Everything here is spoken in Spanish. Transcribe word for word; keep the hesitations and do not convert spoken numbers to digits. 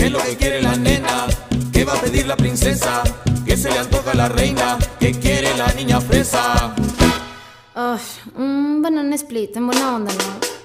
¿Qué es lo que quiere la nena? ¿Qué va a pedir la princesa? ¿Qué se le antoja a la reina? ¿Qué quiere la niña fresa? Ay, un banana split, en buena onda, ¿no?